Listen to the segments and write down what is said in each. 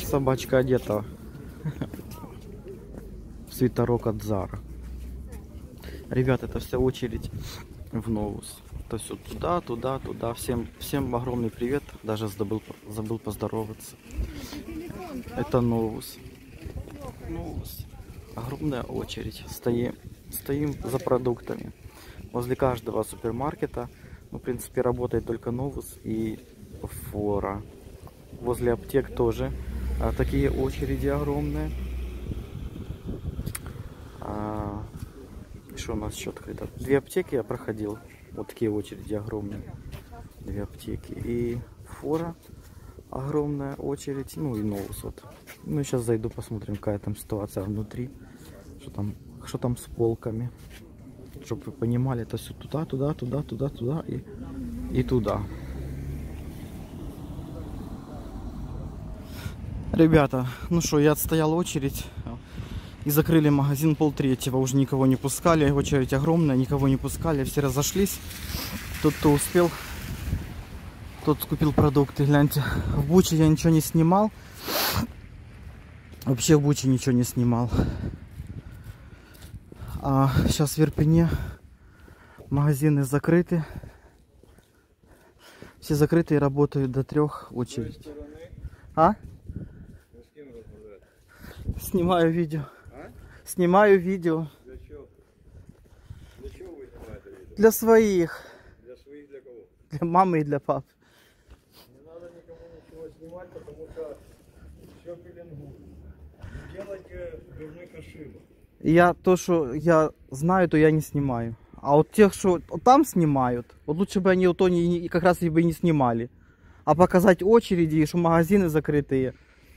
Собачка одета в свитерок от Зара. Ребят, это вся очередь в Новус. То есть вот туда, туда, туда. Всем огромный привет. Даже забыл поздороваться. Это Новус. Новус. Огромная очередь. Стоим за продуктами. Возле каждого супермаркета, ну, в принципе, работает только Новус и Фора. Возле аптек тоже такие очереди огромные. Что у нас еще открыто? 2 аптеки я проходил. Вот такие очереди огромные. 2 аптеки. И Фора огромная очередь. Ну и Новус вот. Ну сейчас зайду, посмотрим, какая там ситуация внутри. Что там с полками. Чтобы вы понимали, это все туда, туда, туда, туда, туда и туда. Ребята, ну что, я отстоял очередь. И закрыли магазин 2:30. Уже никого не пускали. Очередь огромная, никого не пускали. Все разошлись. Тот, кто успел, тот купил продукты. Гляньте, в Буче я ничего не снимал. Вообще в Буче ничего не снимал. А сейчас в Ирпене магазины закрыты. Все закрыты и работают до 3 очередь. А? Снимаю видео. Снимаю видео. Для чего? Для чего вы снимаете видео? Для своих. Для своих, для кого? Для мамы и для папы. Не надо никому ничего снимать, потому что все пеленгует. Не делайте дурных ошибок. Я то, что я знаю, то я не снимаю. А вот тех, что там снимают, вот лучше бы они вот то как раз бы и не снимали. А показать очереди, что магазины закрытые.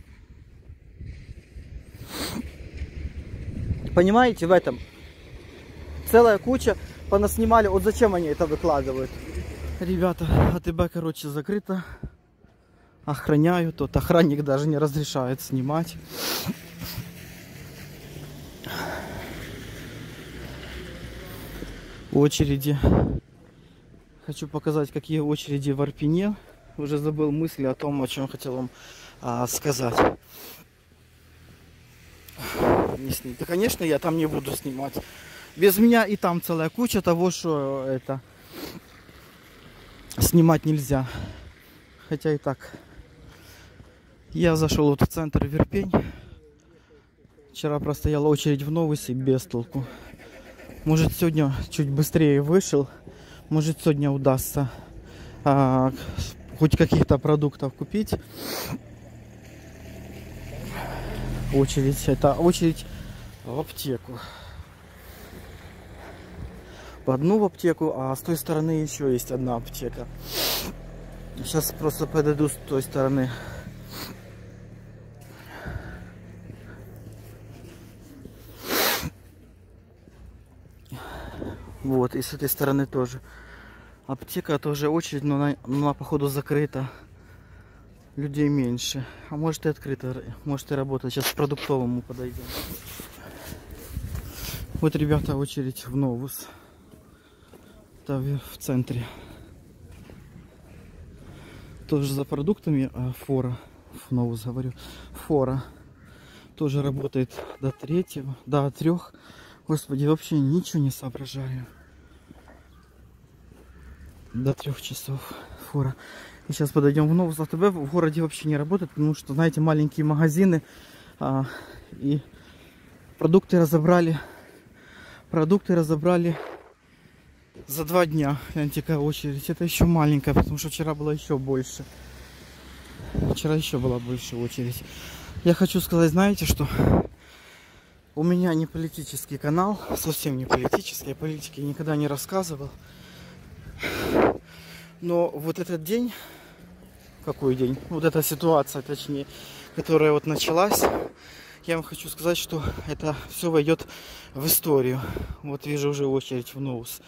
Понимаете, в этом целая куча понаснимали. Вот зачем они это выкладывают? Ребята, АТБ, короче, закрыто. Охраняют. Вот охранник даже не разрешает снимать. Очереди. Хочу показать, какие очереди в Ирпене. Уже забыл мысли о том, о чем хотел вам сказать. Да, конечно, я там не буду снимать. Без меня и там целая куча того, что это снимать нельзя. Хотя и так. Я зашел вот в центр в Ирпень. Вчера простояла очередь в Новусе без толку. Может, сегодня чуть быстрее вышел. Может, сегодня удастся хоть каких-то продуктов купить. Очередь. Это очередь в аптеку. В одну в аптеку, а с той стороны еще есть одна аптека. Сейчас просто подойду с той стороны. Вот, и с этой стороны тоже. Аптека тоже очередь, но она походу закрыта. Людей меньше. А может и открыто, может и работает. Сейчас к продуктовому подойдем. Вот, ребята, очередь в Новус. Это в центре. Тоже за продуктами, а Фора. В Новус говорю. Фора тоже работает до 3, до 3. Господи, вообще ничего не соображаю. До 3 часов Фора. И сейчас подойдем в Новус. АТБ в городе вообще не работает, потому что, знаете, маленькие магазины. И продукты разобрали. Продукты разобрали за 2 дня. Гляньте, какая очередь. Это еще маленькая, потому что вчера было еще больше. Вчера еще была больше очередь. Я хочу сказать, знаете, что у меня не политический канал. Совсем не политический. Я политики никогда не рассказывал. Но вот этот день, какой день? Вот эта ситуация, точнее, которая вот началась, я вам хочу сказать, что это все войдет в историю. Вот вижу уже очередь в Новус.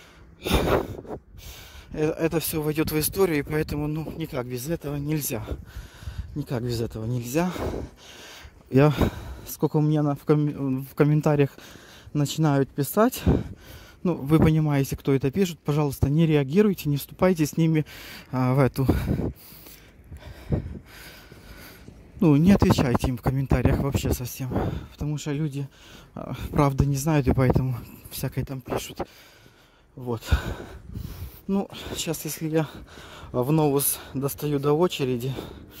Это все войдет в историю, и поэтому, ну, никак без этого нельзя. Никак без этого нельзя. Сколько у меня в комментариях начинают писать. Ну, вы понимаете, кто это пишет. Пожалуйста, не реагируйте, не вступайте с ними в эту Ну, не отвечайте им в комментариях вообще совсем. Потому что люди, правда, не знают, и поэтому всякое там пишут. Вот. Ну, сейчас, если я в Новус достаю до очереди,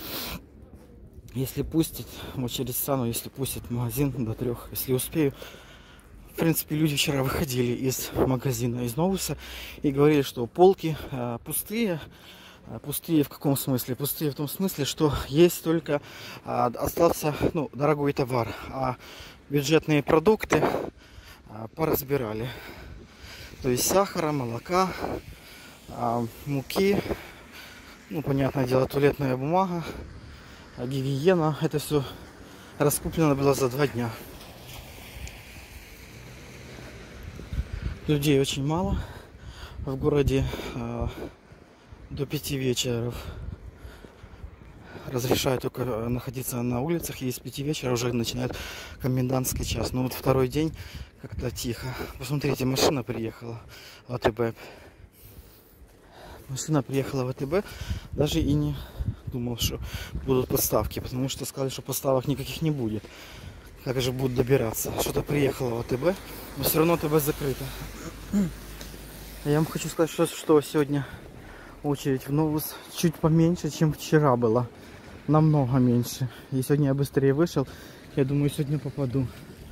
если пустить, в очередь стану, если пустят в магазин до 3, если успею. В принципе, люди вчера выходили из магазина, из Новуса, и говорили, что полки пустые. Пустые в каком смысле? Пустые в том смысле, что есть только остался, ну, дорогой товар, а бюджетные продукты поразбирали. То есть сахара, молока, муки, ну, понятное дело, туалетная бумага, гигиена. Это все раскуплено было за 2 дня. Людей очень мало в городе. До 5 вечера разрешают только находиться на улицах, и с 5 вечера уже начинает комендантский час. Но вот второй день как-то тихо. Посмотрите, машина приехала в АТБ. Машина приехала в АТБ, даже и не думал, что будут поставки, потому что сказали, что поставок никаких не будет. Как же будут добираться? Что-то приехало в АТБ, но все равно АТБ закрыто. Я вам хочу сказать, что сегодня очередь в Новус чуть поменьше, чем вчера было. Намного меньше. И сегодня я быстрее вышел. Я думаю, сегодня попаду.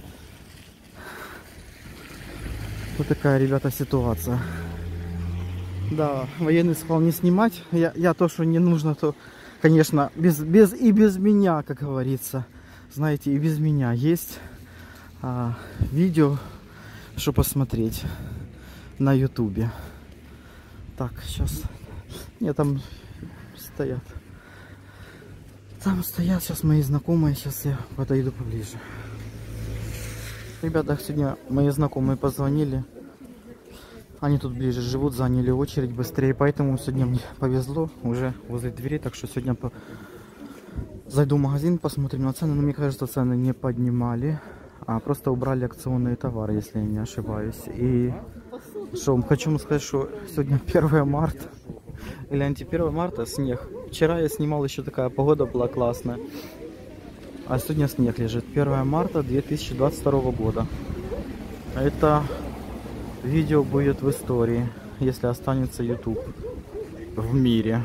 Вот такая, ребята, ситуация. Да, военный сказал не снимать. Я то, что не нужно, то, конечно, без меня, как говорится. Знаете, и без меня есть видео, что посмотреть на ютубе. Так, сейчас... Нет, там стоят. Там стоят сейчас мои знакомые. Сейчас я подойду поближе. Ребята, сегодня мои знакомые позвонили. Они тут ближе живут, заняли очередь быстрее. Поэтому сегодня мне повезло. Уже возле двери. Так что сегодня зайду в магазин, посмотрим на цены. Но мне кажется, цены не поднимали. А просто убрали акционные товары, если я не ошибаюсь. И что, хочу вам сказать, что сегодня 1 марта. Гляньте, 1 марта снег. Вчера я снимал, еще такая погода была классная. А сегодня снег лежит. 1 марта 2022 года. Это видео будет в истории, если останется YouTube в мире.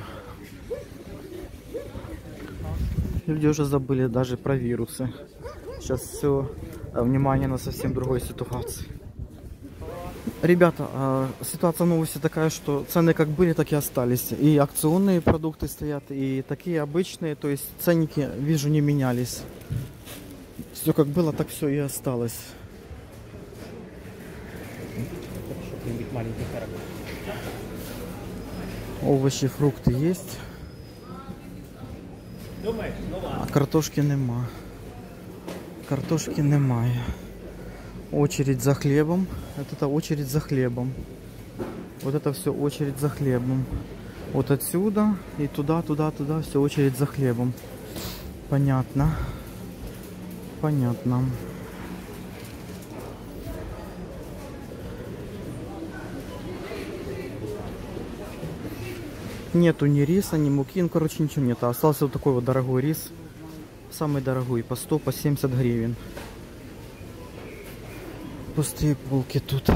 Люди уже забыли даже про вирусы. Сейчас все внимание на совсем другой ситуации. Ребята, ситуация в Новусе такая, что цены как были, так и остались. И акционные продукты стоят, и такие обычные. То есть ценники, вижу, не менялись. Все как было, так все и осталось. Овощи, фрукты есть. А картошки нема. Картошки немає. Очередь за хлебом. Это очередь за хлебом. Вот это все очередь за хлебом. Вот отсюда и туда, все очередь за хлебом. Понятно. Понятно. Нету ни риса, ни муки, ну, короче, ничего нет. Остался вот такой вот дорогой рис. Самый дорогой, по 100, по 70 гривен. Пустые полки тут.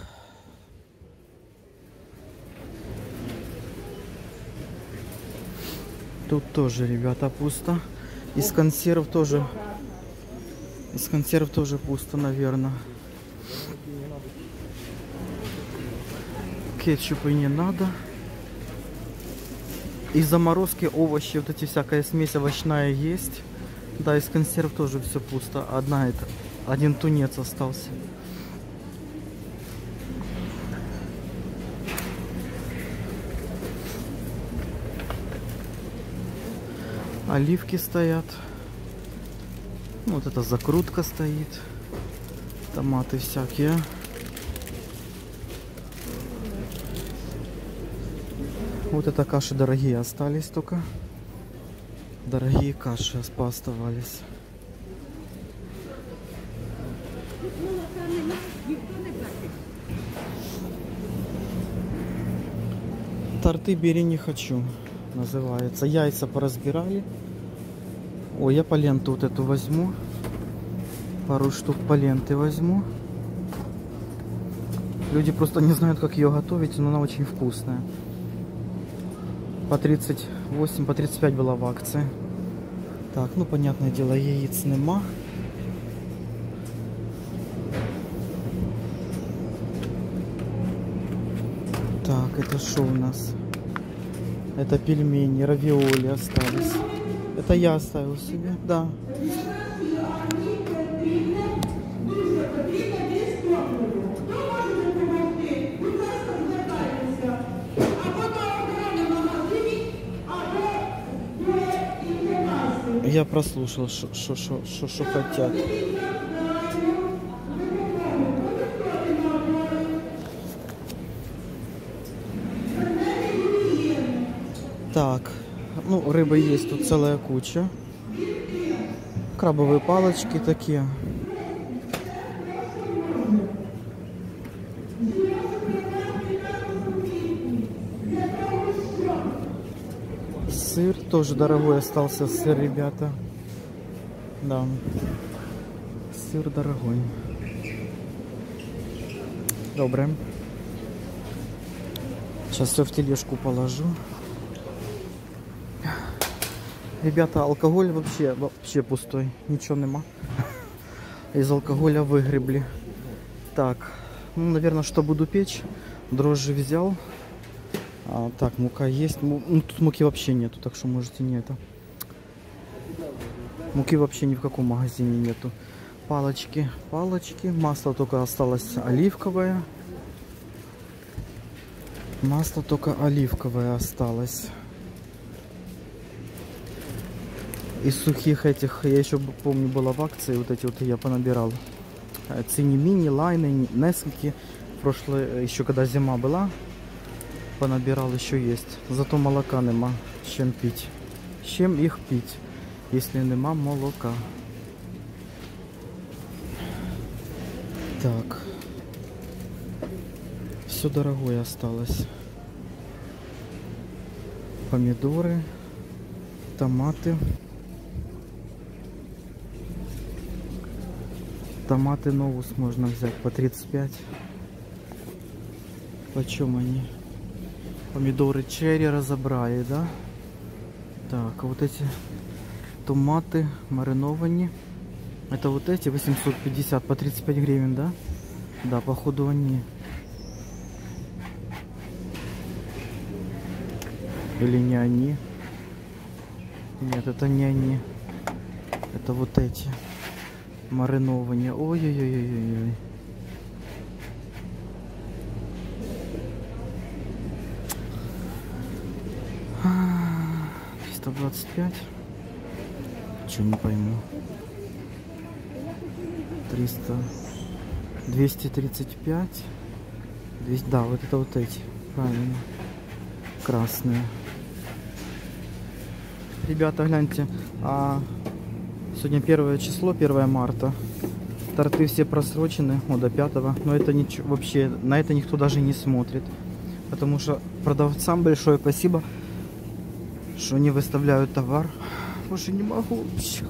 Тут тоже, ребята, пусто. Из консерв тоже. Из консерв тоже пусто, наверное. Кетчупа не надо. Из заморозки овощи, вот эти всякая смесь овощная есть. Да, из консерв тоже все пусто. Один тунец остался. Оливки стоят. Вот эта закрутка стоит. Томаты всякие. Вот это каши дорогие остались только. Дорогие каши пооставались. Торты бери не хочу, называется. Яйца поразбирали. Ой, я поленту вот эту возьму. Пару штук поленты возьму. Люди просто не знают, как ее готовить, но она очень вкусная. По 38, по 35 была в акции. Так, ну понятное дело, яиц нема. Так, это что у нас? Это пельмени, равиоли остались. Это я оставил себе, да. Я прослушал, что хотят. Так, ну рыбы есть тут целая куча. Крабовые палочки такие. Сыр тоже дорогой остался, сыр, ребята. Да, сыр дорогой. Доброе. Сейчас все в тележку положу. Ребята, алкоголь вообще пустой. Ничего нема. Из алкоголя выгребли. Так, ну, наверное, что буду печь. Дрожжи взял. Так, мука есть. Ну, тут муки вообще нету, так что можете не это. Муки вообще ни в каком магазине нету. Палочки. Масло только осталось оливковое. Масло только оливковое осталось. Из сухих этих, я еще помню, была в акции, вот эти вот я понабирал. Цини-мини, лайны, несколько. Прошлое, еще когда зима была, понабирал, еще есть. Зато молока нема, чем пить. Чем их пить, если нема молока? Так. Все дорогое осталось. Помидоры, томаты. Томаты новус можно взять по 35. Почем они? Помидоры черри разобрали, да? Так, а вот эти томаты маринованные. Это вот эти 850 по 35 гривен, да? Да, походу они. Или не они? Нет, это не они. Это вот эти. Маринованные. Ой-ой-ой-ой-ой. А, 325. Че, не пойму. 300. 235. 200. Да, вот это вот эти. Правильно. Красные. Ребята, гляньте. Сегодня 1 число, 1 марта. Торты все просрочены, до 5. Но это ничего, вообще на это никто даже не смотрит. Потому что продавцам большое спасибо, что они выставляют товар. Боже, не могу вообще.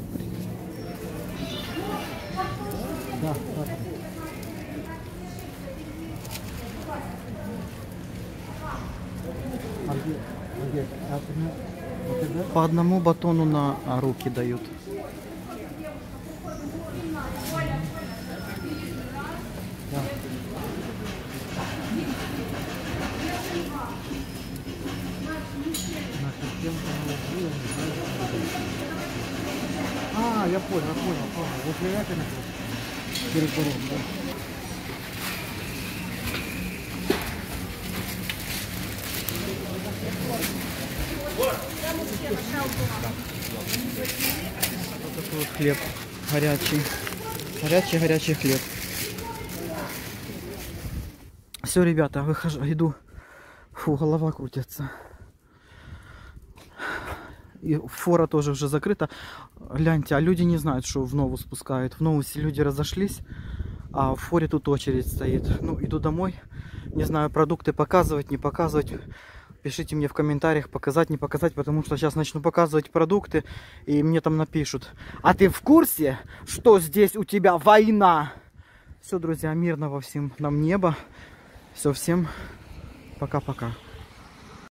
Да, по одному батону на руки дают. Я понял. Возле этого перед дорогой, да? Вот такой вот хлеб горячий. Горячий хлеб. Все, ребята, выхожу, иду. Фу, голова крутится. И фора тоже уже закрыта. Гляньте, а люди не знают, что в Нову спускают. В Новусе люди разошлись, а в форе тут очередь стоит. Ну, иду домой. Не знаю, продукты показывать, не показывать. Пишите мне в комментариях, показать, не показать, потому что сейчас начну показывать продукты, и мне там напишут: а ты в курсе, что здесь у тебя война? Все, друзья, мирного всем нам неба. Все, всем пока-пока.